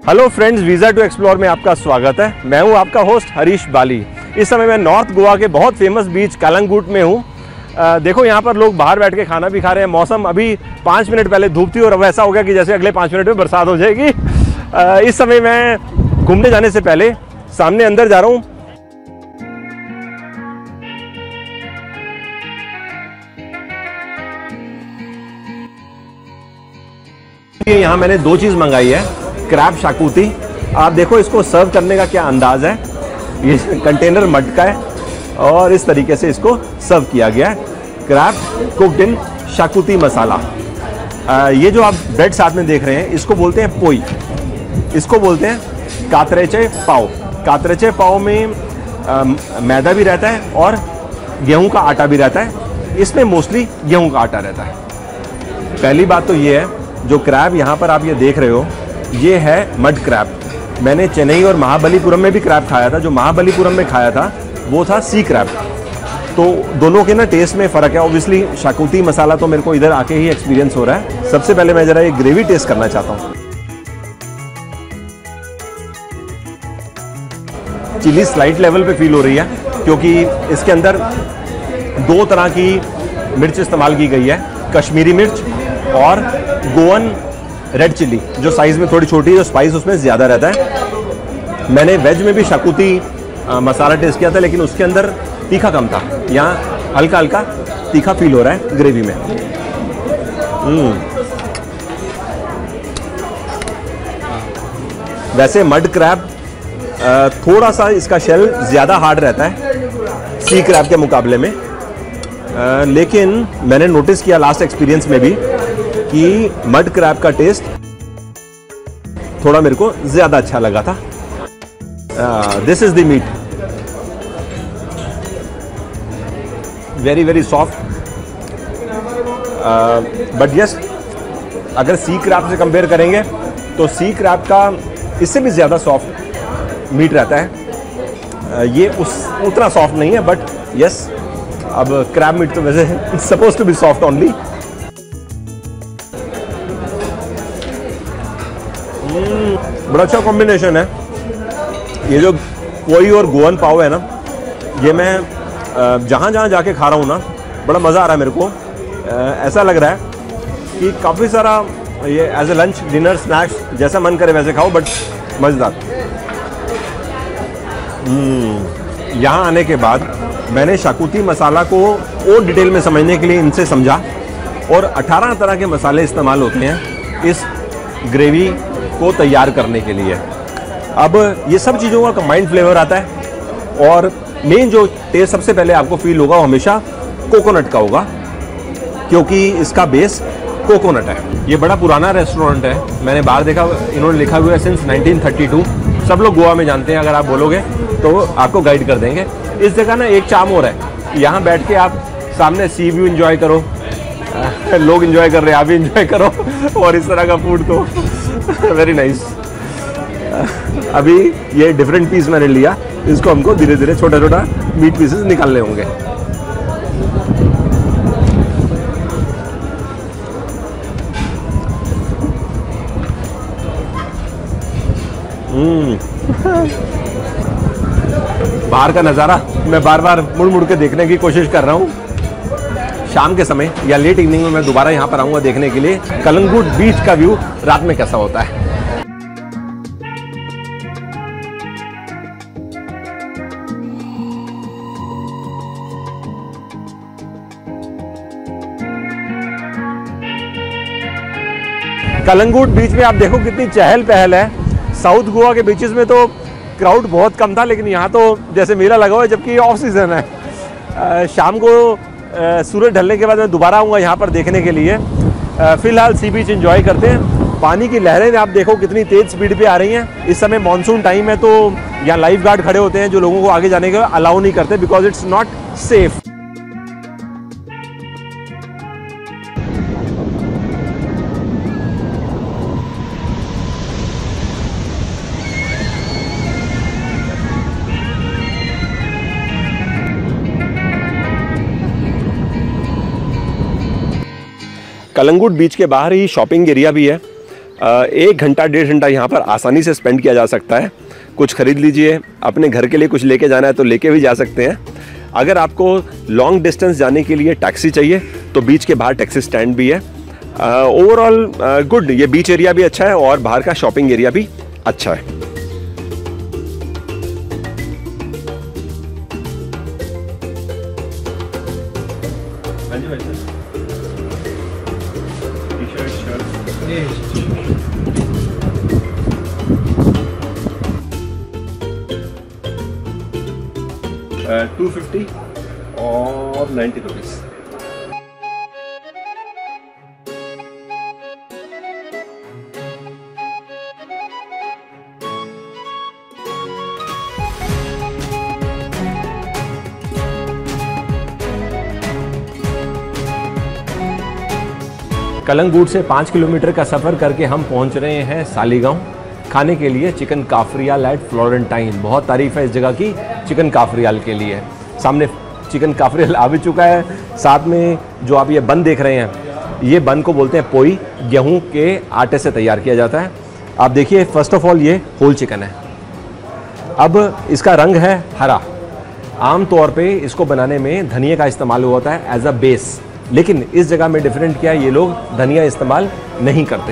Hello friends, visa to explore में आपका स्वागत है। मैं हूं आपका होस्ट हरीश बाली। इस समय मैं नॉर्थ गोवा के बहुत फेमस बीच कालंगुट में हूं। देखो यहाँ पर लोग बाहर बैठ के खाना भी खा रहे हैं। मौसम अभी 5 मिनट पहले धूप थी और अब ऐसा हो गया कि जैसे अगले 5 मिनट में बरसात हो जाएगी। इस समय मैं घूमने जाने से पहले सामने अंदर जा रहा हूँ। यहाँ मैंने 2 चीज़ मंगाई है, क्रैब शाकूती। आप देखो इसको सर्व करने का क्या अंदाज है। ये कंटेनर मड का है और इस तरीके से इसको सर्व किया गया है। Crab cooked in xacuti masala. ये जो आप ब्रेड साथ में देख रहे हैं इसको बोलते हैं पोई। इसको बोलते हैं कातरेचे पाव। कातरेचे पाव में मैदा भी रहता है और गेहूं का आटा भी रहता है। इसमें मोस्टली गेहूं का आटा रहता है। पहली बात तो ये है, जो क्रैब यहाँ पर आप ये देख रहे हो ये है मड क्रैब। मैंने चेन्नई और महाबलीपुरम में भी क्रैब खाया था। जो महाबलीपुरम में खाया था वो था सी क्रैब। तो दोनों के ना टेस्ट में फ़र्क है। ऑब्वियसली शाकूती मसाला तो मेरे को इधर आके ही एक्सपीरियंस हो रहा है। सबसे पहले मैं ज़रा ये ग्रेवी टेस्ट करना चाहता हूँ। चिली स्लाइट लेवल पे फील हो रही है क्योंकि इसके अंदर 2 तरह की मिर्च इस्तेमाल की गई है, कश्मीरी मिर्च और गोवन रेड चिल्ली, जो साइज़ में थोड़ी छोटी है, जो स्पाइस उसमें ज़्यादा रहता है। मैंने वेज में भी शाकूती मसाला टेस्ट किया था लेकिन उसके अंदर तीखा कम था। यहाँ हल्का हल्का तीखा फील हो रहा है ग्रेवी में। वैसे मड क्रैब थोड़ा सा इसका शेल ज़्यादा हार्ड रहता है सी क्रैब के मुकाबले में। लेकिन मैंने नोटिस किया लास्ट एक्सपीरियंस में भी कि मड क्रैब का टेस्ट थोड़ा मेरे को ज़्यादा अच्छा लगा था। This is the meat, very very soft. But yes, अगर सी क्रैब से कंपेयर करेंगे तो सी क्रैब का इससे भी ज़्यादा सॉफ्ट मीट रहता है। ये उतना सॉफ्ट नहीं है, बट यस, अब क्रैब मीट तो वैसे suppose to be soft only. बड़ा अच्छा कॉम्बिनेशन है। ये जो पोई और गोवन पाव है ना, ये मैं जहाँ जहाँ जाके खा रहा हूँ ना, बड़ा मज़ा आ रहा है मेरे को। ऐसा लग रहा है कि काफ़ी सारा ये as a lunch, dinner, snacks जैसा मन करे वैसे खाओ, बट मज़ेदार। यहाँ आने के बाद मैंने शाकूती मसाला को और डिटेल में समझने के लिए इनसे समझा, और 18 तरह के मसाले इस्तेमाल होते हैं इस ग्रेवी को तैयार करने के लिए। अब ये सब चीज़ों का कंबाइंड फ्लेवर आता है और मेन जो टेस्ट सबसे पहले आपको फील होगा वो हमेशा कोकोनट का होगा, क्योंकि इसका बेस कोकोनट है। ये बड़ा पुराना रेस्टोरेंट है। मैंने बाहर देखा, इन्होंने लिखा हुआ है सिंस 1932। सब लोग गोवा में जानते हैं, अगर आप बोलोगे तो आपको गाइड कर देंगे। इस जगह ना एक चार्म हो रहा है, यहाँ बैठ के आप सामने सी व्यू एंजॉय करो, लोग एंजॉय कर रहे हैं, आप भी एंजॉय करो, और इस तरह का फूड तो वेरी नाइस। अभी ये डिफरेंट पीस मैंने लिया, इसको हमको धीरे धीरे छोटा छोटा मीट पीसेस निकालने होंगे। बाहर का नज़ारा मैं बार बार मुड़ मुड़ के देखने की कोशिश कर रहा हूँ। शाम के समय या लेट इवनिंग में मैं दोबारा यहाँ पर आऊँगा देखने के लिए कालंगुट बीच का व्यू रात में कैसा होता है। कालंगुट बीच में आप देखो कितनी चहल पहल है। साउथ गोवा के बीचेस में तो क्राउड बहुत कम था, लेकिन यहाँ तो जैसे मेला लगा हुआ है, जबकि ऑफ सीजन है। शाम को सूरज ढलने के बाद मैं दोबारा आऊँगा यहाँ पर देखने के लिए। फ़िलहाल सी बीच एंजॉय करते हैं। पानी की लहरें आप देखो कितनी तेज़ स्पीड पे आ रही हैं। इस समय मानसून टाइम है तो यहाँ लाइफ गार्ड खड़े होते हैं जो लोगों को आगे जाने का अलाउ नहीं करते, because it's not safe. Calangute beach के बाहर ही शॉपिंग एरिया भी है। 1 घंटा 1.5 घंटा यहाँ पर आसानी से स्पेंड किया जा सकता है। कुछ खरीद लीजिए, अपने घर के लिए कुछ लेके जाना है तो लेके भी जा सकते हैं। अगर आपको लॉन्ग डिस्टेंस जाने के लिए टैक्सी चाहिए तो बीच के बाहर टैक्सी स्टैंड भी है। ओवरऑल गुड, ये बीच एरिया भी अच्छा है और बाहर का शॉपिंग एरिया भी अच्छा है। $250 और 90 रुपीज़। कलंगूट से 5 किलोमीटर का सफ़र करके हम पहुंच रहे हैं सालीगांव खाने के लिए चिकन काफरियाल एट फ्लोरेंटाइन। बहुत तारीफ है इस जगह की चिकन काफरियाल के लिए। सामने चिकन काफरियाल आ भी चुका है। साथ में जो आप ये बन देख रहे हैं, ये बन को बोलते हैं पोई, गेहूं के आटे से तैयार किया जाता है। आप देखिए, फर्स्ट ऑफ ऑल ये होल चिकन है। अब इसका रंग है हरा। आम तौर पे इसको बनाने में धनिया का इस्तेमाल होता है एज अ बेस, लेकिन इस जगह में डिफरेंट क्या है, ये लोग धनिया इस्तेमाल नहीं करते।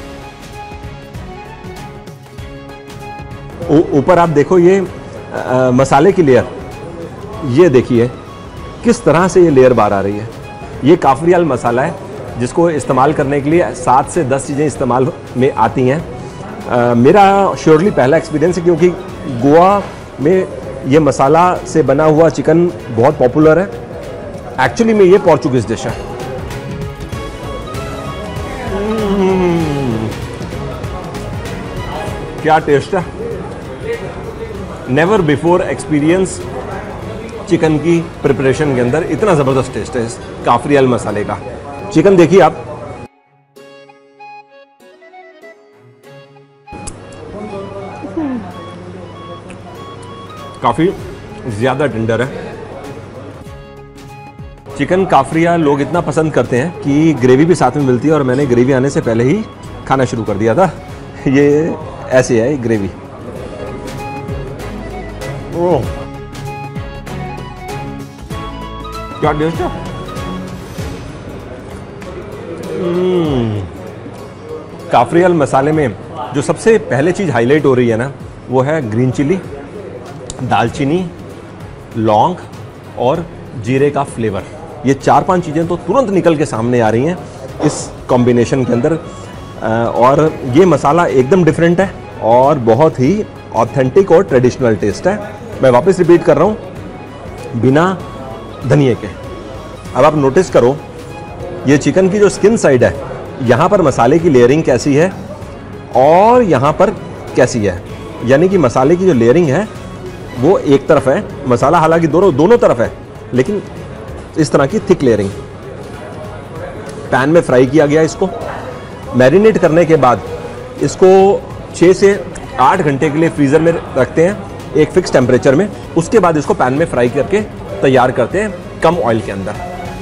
ऊपर आप देखो ये मसाले की लेयर, ये देखिए किस तरह से ये लेयर बाहर आ रही है। ये काफरियाल मसाला है जिसको इस्तेमाल करने के लिए 7 से 10 चीज़ें इस्तेमाल में आती हैं। मेरा श्योरली पहला एक्सपीरियंस है, क्योंकि गोवा में ये मसाला से बना हुआ चिकन बहुत पॉपुलर है। एक्चुअली में ये पोर्चुगीज डिश है। क्या टेस्ट है, नेवर बिफोर एक्सपीरियंस चिकन की प्रिपरेशन के अंदर इतना ज़बरदस्त टेस्ट है इस काफरियाल मसाले का। चिकन देखिए आप, काफ़ी ज़्यादा टेंडर है। चिकन काफरियाल लोग इतना पसंद करते हैं कि ग्रेवी भी साथ में मिलती है, और मैंने ग्रेवी आने से पहले ही खाना शुरू कर दिया था। ये ऐसे है ग्रेवी। ओह क्या टेस्ट है। काफरियाल मसाले में जो सबसे पहले चीज़ हाईलाइट हो रही है ना, वो है ग्रीन चिली, दालचीनी, लौंग और जीरे का फ्लेवर। ये 4-5 चीज़ें तो तुरंत निकल के सामने आ रही हैं इस कॉम्बिनेशन के अंदर। और ये मसाला एकदम डिफरेंट है और बहुत ही ऑथेंटिक और ट्रेडिशनल टेस्ट है। मैं वापस रिपीट कर रहा हूँ, बिना धनिए के। अब आप नोटिस करो, ये चिकन की जो स्किन साइड है, यहाँ पर मसाले की लेयरिंग कैसी है और यहाँ पर कैसी है। यानी कि मसाले की जो लेयरिंग है वो एक तरफ है, मसाला हालांकि दोनों तरफ है, लेकिन इस तरह की थिक लेयरिंग। पैन में फ्राई किया गया। इसको मैरिनेट करने के बाद इसको 6 से 8 घंटे के लिए फ्रीज़र में रखते हैं एक फिक्स टेम्परेचर में। उसके बाद इसको पैन में फ्राई करके तैयार करते हैं कम ऑयल के अंदर।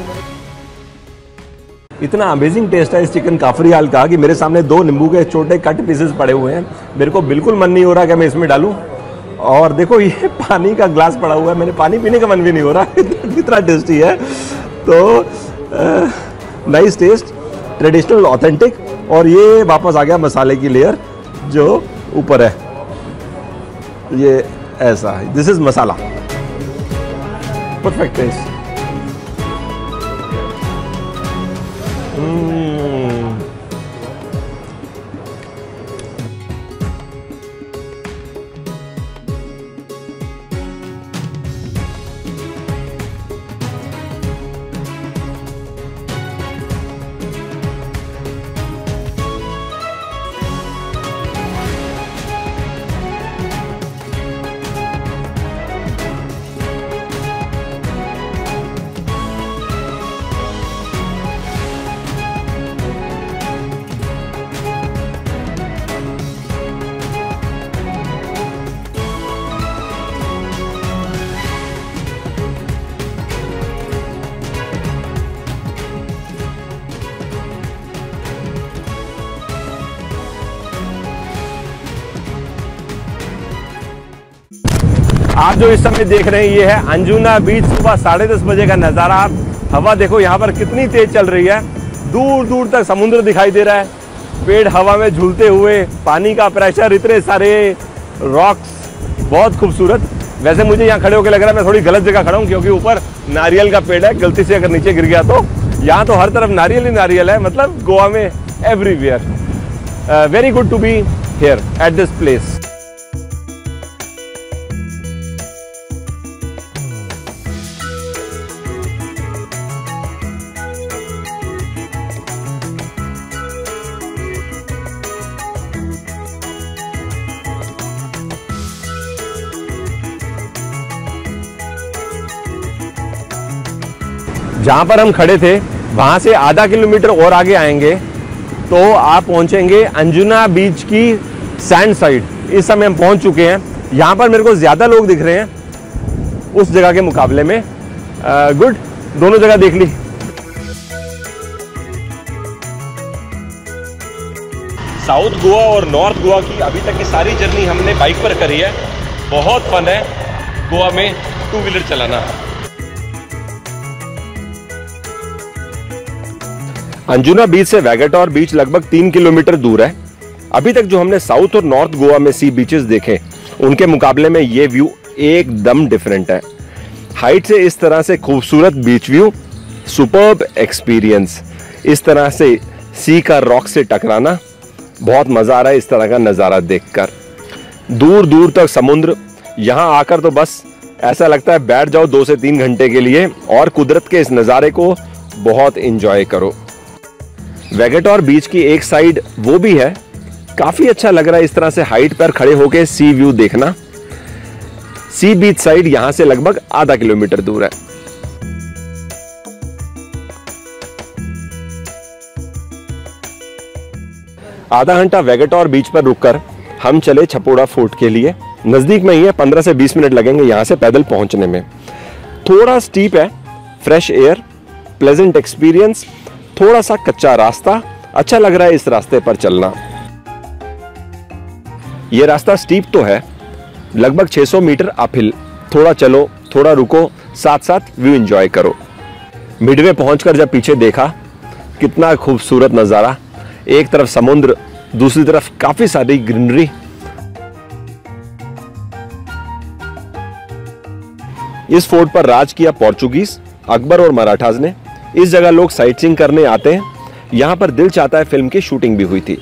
इतना अमेजिंग टेस्ट है इस चिकन काफरियाल का कि मेरे सामने 2 नींबू के छोटे कट पीसेस पड़े हुए हैं। मेरे को बिल्कुल मन नहीं हो रहा कि मैं इसमें डालूं। और देखो ये पानी का ग्लास पड़ा हुआ है, मैंने पानी पीने का मन भी नहीं हो रहा, कितना टेस्टी है। तो नाइस टेस्ट, ट्रेडिशनल, ऑथेंटिक। और ये वापस आ गया मसाले की लेयर जो ऊपर है, ये ऐसा, this is masala, perfect taste. आप जो इस समय देख रहे हैं ये है अंजुना बीच, सुबह 10:30 बजे का नज़ारा। आप हवा देखो यहाँ पर कितनी तेज चल रही है, दूर दूर तक समुद्र दिखाई दे रहा है, पेड़ हवा में झूलते हुए, पानी का प्रेशर, इतने सारे रॉक्स, बहुत खूबसूरत। वैसे मुझे यहाँ खड़े होकर लग रहा है मैं थोड़ी गलत जगह खड़ा हूँ, क्योंकि ऊपर नारियल का पेड़ है, गलती से अगर नीचे गिर गया तो। यहाँ तो हर तरफ नारियल ही नारियल है, मतलब गोवा में everywhere. Very good to be here at this place. जहाँ पर हम खड़े थे वहाँ से आधा किलोमीटर और आगे आएंगे तो आप पहुँचेंगे अंजुना बीच की सैंड साइड। इस समय हम पहुँच चुके हैं। यहाँ पर मेरे को ज़्यादा लोग दिख रहे हैं उस जगह के मुकाबले में। गुड, दोनों जगह देख ली। साउथ गोवा और नॉर्थ गोवा की अभी तक की सारी जर्नी हमने बाइक पर करी है। बहुत फन है गोवा में 2 व्हीलर चलाना। अंजुना बीच से वैगेटोर बीच लगभग 3 किलोमीटर दूर है। अभी तक जो हमने साउथ और नॉर्थ गोवा में सी बीचेस देखे उनके मुकाबले में ये व्यू एकदम डिफरेंट है। हाइट से इस तरह से खूबसूरत बीच व्यू, सुपर्ब एक्सपीरियंस। इस तरह से सी का रॉक से टकराना, बहुत मजा आ रहा है इस तरह का नज़ारा देखकर। दूर दूर तक समुद्र, यहाँ आकर तो बस ऐसा लगता है बैठ जाओ 2 से 3 घंटे के लिए और कुदरत के इस नज़ारे को बहुत इंजॉय करो। वैगेटोर बीच की एक साइड वो भी है, काफी अच्छा लग रहा है इस तरह से हाइट पर खड़े होकर सी व्यू देखना। सी बीच साइड यहां से लगभग आधा किलोमीटर दूर है। आधा घंटा वैगेटोर बीच पर रुककर हम चले छपोड़ा फोर्ट के लिए। नजदीक में ही है, 15 से 20 मिनट लगेंगे यहां से पैदल पहुंचने में। थोड़ा स्टीप है, फ्रेश एयर, प्लेजेंट एक्सपीरियंस, थोड़ा सा कच्चा रास्ता, अच्छा लग रहा है इस रास्ते पर चलना। यह रास्ता स्टीप तो है, लगभग 600 मीटर अपहिल। थोड़ा चलो, थोड़ा रुको, साथ साथ व्यू एंजॉय करो। मिडवे पहुंचकर जब पीछे देखा, कितना खूबसूरत नजारा, एक तरफ समुद्र, दूसरी तरफ काफी सारी ग्रीनरी। इस फोर्ट पर राज किया पोर्चुगीज, अकबर और मराठाज ने। इस जगह लोग साइट सीइंग करने आते हैं। यहां पर दिल चाहता है फिल्म की शूटिंग भी हुई थी।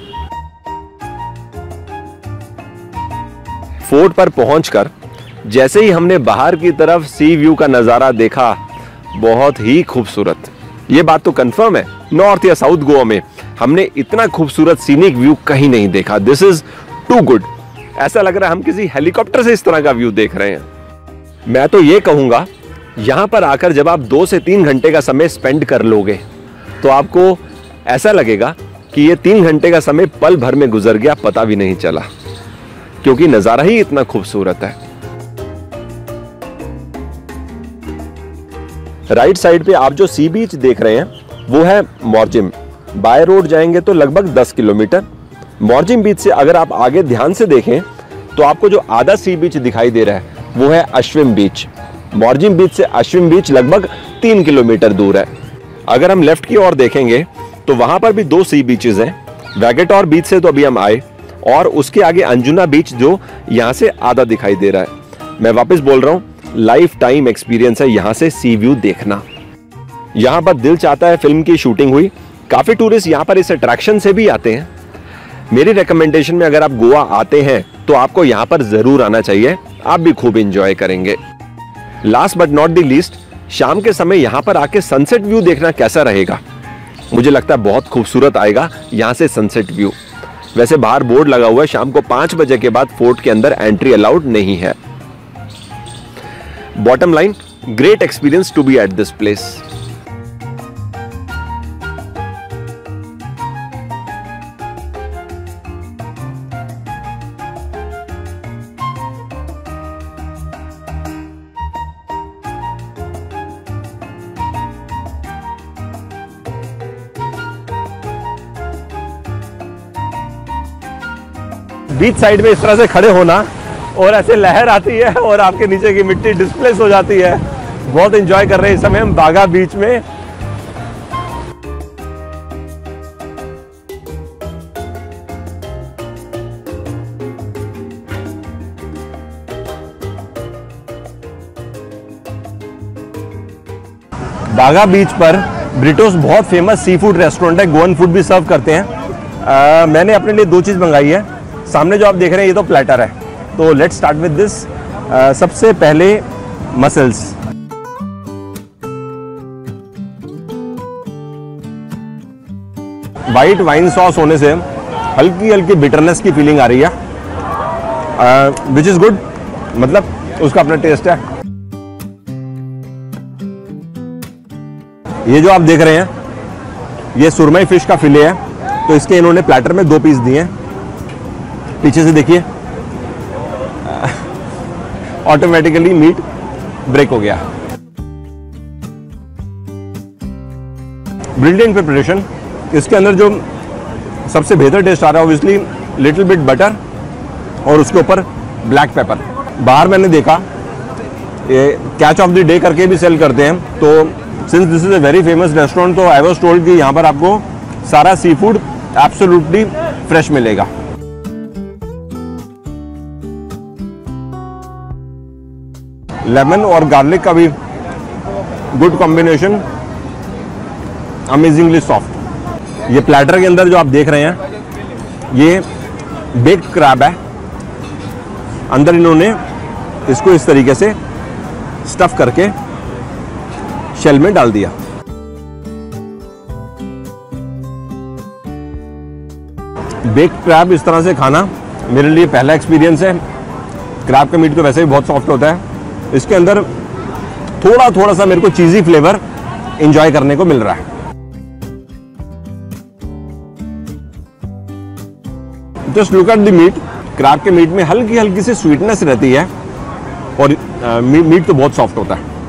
फोर्ट पर पहुंचकर जैसे ही हमने बाहर की तरफ सी व्यू का नजारा देखा, बहुत ही खूबसूरत। यह बात तो कंफर्म है, नॉर्थ या साउथ गोवा में हमने इतना खूबसूरत सीनिक व्यू कहीं नहीं देखा। This is too good. ऐसा लग रहा है हम किसी हेलीकॉप्टर से इस तरह का व्यू देख रहे हैं। मैं तो ये कहूंगा, यहां पर आकर जब आप 2 से 3 घंटे का समय स्पेंड कर लोगे तो आपको ऐसा लगेगा कि ये 3 घंटे का समय पल भर में गुजर गया, पता भी नहीं चला, क्योंकि नजारा ही इतना खूबसूरत है। राइट साइड पे आप जो सी बीच देख रहे हैं वो है मोरजिम। बाय रोड जाएंगे तो लगभग 10 किलोमीटर। मोरजिम बीच से अगर आप आगे ध्यान से देखें तो आपको जो आधा सी बीच दिखाई दे रहा है वो है अश्विम बीच। मोरजिम बीच से अश्विम बीच लगभग 3 किलोमीटर दूर है। अगर हम लेफ्ट की ओर देखेंगे तो वहां पर भी 2 सी बीचेस हैं। वैगेटोर बीच से तो अभी हम आए, और उसके आगे अंजुना बीच जो यहां से आधा दिखाई दे रहा है। मैं वापस बोल रहा हूं, लाइफ टाइम एक्सपीरियंस है यहां से सी व्यू देखना। यहां पर दिल चाहता है फिल्म की शूटिंग हुई। काफी टूरिस्ट यहां पर इस अट्रैक्शन से भी आते हैं। मेरी रिकमेंडेशन में अगर आप गोवा आते हैं तो आपको यहां पर जरूर आना चाहिए, आप भी खूब एंजॉय करेंगे। Last but not the least, शाम के समय यहां पर आके सनसेट व्यू देखना कैसा रहेगा? मुझे लगता है बहुत खूबसूरत आएगा यहां से सनसेट व्यू। वैसे बाहर बोर्ड लगा हुआ है, शाम को 5 बजे के बाद फोर्ट के अंदर एंट्री अलाउड नहीं है। Bottom line, great experience to be at this place. Beach side में इस तरह से खड़े होना और ऐसे लहर आती है और आपके नीचे की मिट्टी डिस्प्लेस हो जाती है। बहुत एंजॉय कर रहे हैं इस समय हम बागा बीच में। बागा बीच पर ब्रिटोस बहुत फेमस सी फूड रेस्टोरेंट है, गोवन फूड भी सर्व करते हैं। मैंने अपने लिए 2 चीज़ मंगाई है। सामने जो आप देख रहे हैं ये तो प्लेटर है, तो लेट्स स्टार्ट विद दिस। सबसे पहले मसल्स, वाइट वाइन सॉस होने से हल्की हल्की बिटरनेस की फीलिंग आ रही है, विच इज़ गुड, मतलब उसका अपना टेस्ट है। ये जो आप देख रहे हैं ये सुरमई फिश का फिले है, तो इसके इन्होंने प्लेटर में 2 पीस दिए हैं। पीछे से देखिए ऑटोमेटिकली मीट ब्रेक हो गया। Brilliant preparation. इसके अंदर जो सबसे बेहतर टेस्ट आ रहा है ऑब्वियसली लिटिल बिट बटर और उसके ऊपर ब्लैक पेपर। बाहर मैंने देखा ये कैच ऑफ द डे करके भी सेल करते हैं, तो since this is a very famous restaurant तो आई वाज टोल्ड कि यहाँ पर आपको सारा सी फूड एब्सोल्युटली फ्रेश मिलेगा। लेमन और गार्लिक का भी गुड कॉम्बिनेशन, अमेजिंगली सॉफ्ट। ये प्लेटर के अंदर जो आप देख रहे हैं ये बेक्ड क्रैब है। अंदर इन्होंने इसको इस तरीके से स्टफ करके शेल में डाल दिया। बेक्ड क्रैब इस तरह से खाना मेरे लिए पहला एक्सपीरियंस है। क्रैब का मीट तो वैसे भी बहुत सॉफ्ट होता है, इसके अंदर थोड़ा सा मेरे को चीज़ी फ्लेवर एंजॉय करने को मिल रहा है। Just look at the meat. Crab के मीट में हल्की हल्की सी स्वीटनेस रहती है और मीट तो बहुत सॉफ्ट होता है।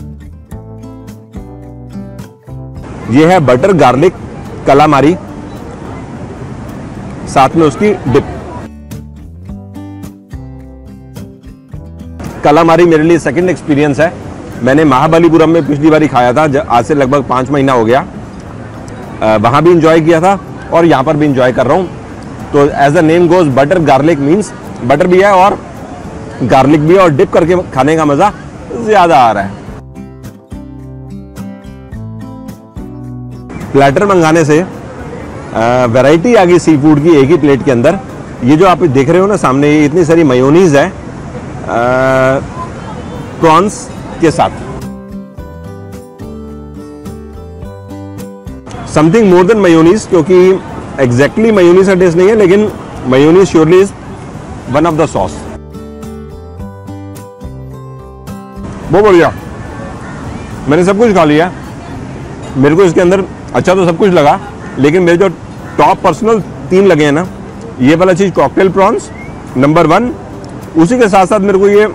यह है बटर गार्लिक कलामारी, साथ में उसकी डिप। कलामारी मेरे लिए सेकंड एक्सपीरियंस है। मैंने महाबलीपुरम में पिछली बार खाया था, आज से लगभग 5 महीना हो गया। वहां भी इंजॉय किया था और यहाँ पर भी इंजॉय कर रहा हूँ। तो as the name goes butter garlic means butter भी है और गार्लिक भी है, और डिप करके खाने का मजा ज्यादा आ रहा है। प्लेटर मंगाने से वैरायटी आ गई सी फूड की एक ही प्लेट के अंदर। ये जो आप देख रहे हो ना सामने, ये इतनी सारी मेयोनीज है प्रॉन्स के साथ। समथिंग मोर देन मेयोनीज, क्योंकि एग्जैक्टली मेयोनीज का टेस्ट नहीं है, लेकिन mayonnaise surely is one of the sauce. बहुत बढ़िया, मैंने सब कुछ खा लिया। मेरे को इसके अंदर अच्छा तो सब कुछ लगा, लेकिन मेरे जो टॉप पर्सनल 3 लगे हैं ना, ये वाला चीज़ कॉकटेल प्रॉन्स नंबर 1, उसी के साथ साथ मेरे को ये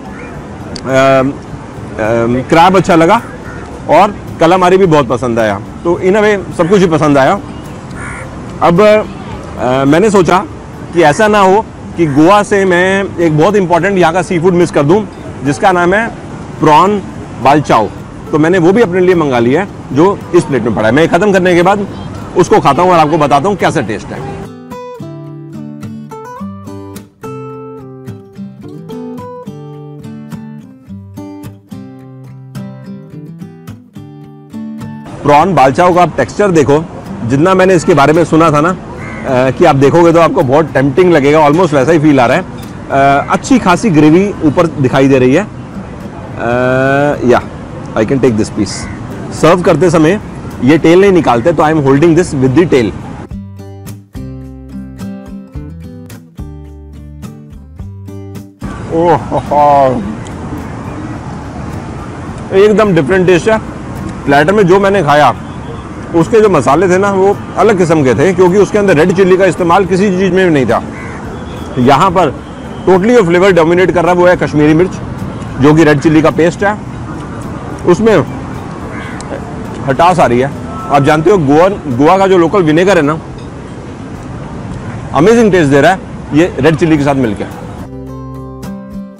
क्रैब अच्छा लगा और कलामारी भी बहुत पसंद आया। तो इन अ वे सब कुछ ही पसंद आया। अब मैंने सोचा कि ऐसा ना हो कि गोवा से मैं एक बहुत इंपॉर्टेंट यहाँ का सी फूड मिस कर दूँ, जिसका नाम है प्रॉन बालचाओ। तो मैंने वो भी अपने लिए मंगा लिया है, जो इस प्लेट में पड़ा है। मैं ख़त्म करने के बाद उसको खाता हूँ और आपको बताता हूँ कैसा टेस्ट है। प्रॉन बालचाओ का आप टेक्सचर देखो, जितना मैंने इसके बारे में सुना था ना कि आप देखोगे तो आपको बहुत टेम्पटिंग लगेगा, ऑलमोस्ट वैसा ही फील आ रहा है। अच्छी खासी ग्रेवी ऊपर दिखाई दे रही है। या I can take this piece. Serve करते समय ये टेल नहीं निकालते, तो I am holding this with the tail. Oh, एकदम डिफरेंट टेस्ट है। प्लेटर में जो मैंने खाया उसके जो मसाले थे ना वो अलग किस्म के थे, क्योंकि उसके अंदर रेड चिल्ली का इस्तेमाल किसी चीज़ में भी नहीं था। यहाँ पर टोटली जो फ्लेवर डोमिनेट कर रहा है वो है कश्मीरी मिर्च, जो कि रेड चिल्ली का पेस्ट है। उसमें खटास आ रही है। आप जानते हो गोवा का जो लोकल विनेगर है ना, अमेजिंग टेस्ट दे रहा है ये रेड चिल्ली के साथ मिलकर।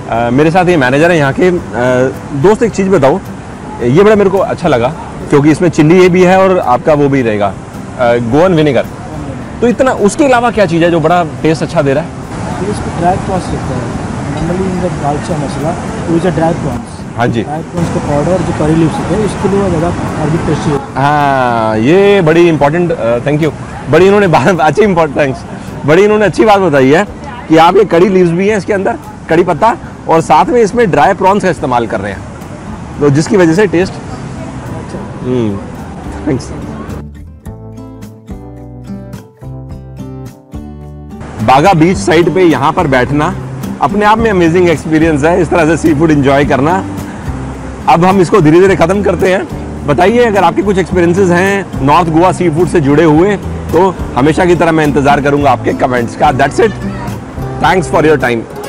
मेरे साथ ये मैनेजर है यहाँ के। दोस्त एक चीज़ बताओ, ये बड़ा मेरे को अच्छा लगा क्योंकि इसमें चिल्ली ये भी है और आपका वो भी रहेगा गोवन विनेगर। तो इतना उसके अलावा क्या चीज़ है जो बड़ा टेस्ट अच्छा दे रहा है? इसको ड्राई प्रॉन्स रहता है normally in the dalcha masala, which are dry prawns. हाँ जी, ड्राई प्रॉन्स का पाउडर जो करी लीव्स होते हैं इसके लिए ज़्यादा और भी टेस्टी होता है। हाँ, ये बड़ी इंपॉर्टेंट, थैंक यू, बड़ी इन्होंने बात अच्छी इंपॉर्टेंट, थैंक्स, बड़ी इन्होंने अच्छी बात बताई है कि आप ये कड़ी लीव्स भी हैं इसके अंदर, कड़ी पत्ता, और साथ में इसमें ड्राई प्रॉन्स का इस्तेमाल कर रहे हैं, तो जिसकी वजह से टेस्ट। थैंक्स। बागा बीच साइड पे यहाँ पर बैठना अपने आप में अमेजिंग एक्सपीरियंस है, इस तरह से सी फूड एंजॉय करना। अब हम इसको धीरे धीरे ख़त्म करते हैं। बताइए अगर आपके कुछ एक्सपीरियंसेस हैं नॉर्थ गोवा सी फूड से जुड़े हुए, तो हमेशा की तरह मैं इंतज़ार करूंगा आपके कमेंट्स का। That's it, thanks for your time.